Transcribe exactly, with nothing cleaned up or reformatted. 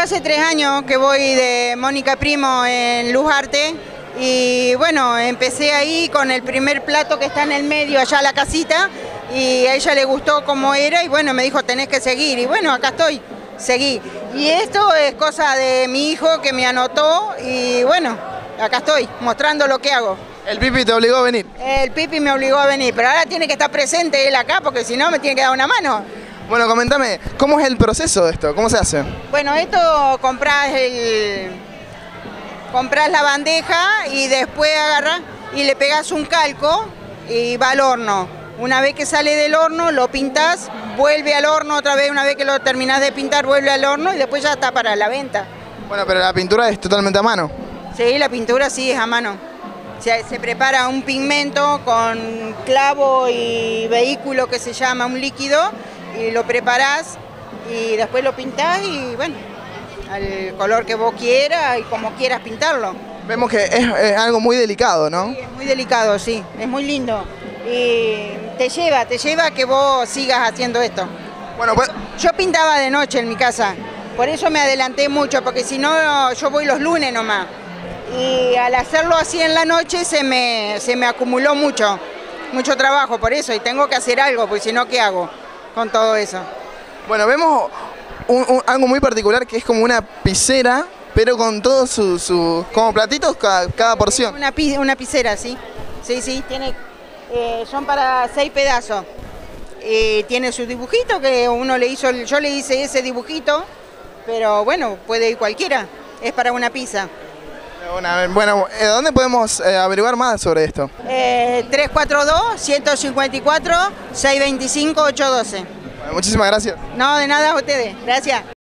Yo hace tres años que voy de Mónica Primo en Lujarte y bueno, empecé ahí con el primer plato que está en el medio, allá a la casita, y a ella le gustó cómo era y bueno, me dijo tenés que seguir y bueno, acá estoy, seguí. Y esto es cosa de mi hijo que me anotó y bueno, acá estoy, mostrando lo que hago. ¿El Pipi te obligó a venir? El Pipi me obligó a venir, pero ahora tiene que estar presente él acá porque si no me tiene que dar una mano. Bueno, comentame, ¿cómo es el proceso de esto? ¿Cómo se hace? Bueno, esto compras el... compras la bandeja y después agarras y le pegas un calco y va al horno. Una vez que sale del horno lo pintas, vuelve al horno otra vez, una vez que lo terminás de pintar vuelve al horno y después ya está para la venta. Bueno, pero la pintura es totalmente a mano. Sí, la pintura sí es a mano. Se, se prepara un pigmento con clavo y vehículo que se llama un líquido y lo preparás y después lo pintás y bueno, al color que vos quieras y como quieras pintarlo. Vemos que es, es algo muy delicado, ¿no? Sí, es muy delicado, sí, es muy lindo. Y te lleva, te lleva a que vos sigas haciendo esto. Bueno, pues... Yo pintaba de noche en mi casa, por eso me adelanté mucho, porque si no yo voy los lunes nomás. Y al hacerlo así en la noche se me, se me acumuló mucho, mucho trabajo por eso, y tengo que hacer algo, porque si no, ¿qué hago con todo eso? Bueno, vemos un, un, algo muy particular que es como una piscera, pero con todos sus su, como platitos cada, cada porción. Una, una piscera, sí, sí, sí, tiene, eh, son para seis pedazos. Eh, tiene su dibujito que uno le hizo, yo le hice ese dibujito, pero bueno, puede ir cualquiera, es para una pizza. Bueno, ¿dónde podemos eh, averiguar más sobre esto? Eh, tres cuatro dos, uno cinco cuatro, seis dos cinco, ocho uno dos. Bueno, muchísimas gracias. No, de nada a ustedes, gracias.